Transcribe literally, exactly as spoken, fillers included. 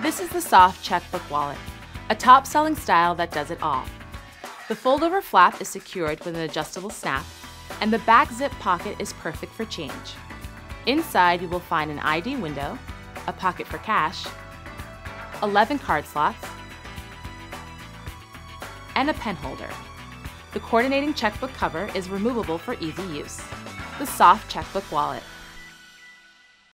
This is the Soft Checkbook Wallet, a top-selling style that does it all. The fold-over flap is secured with an adjustable snap, and the back zip pocket is perfect for change. Inside, you will find an I D window, a pocket for cash, eleven card slots, and a pen holder. The coordinating checkbook cover is removable for easy use. The Soft Checkbook Wallet.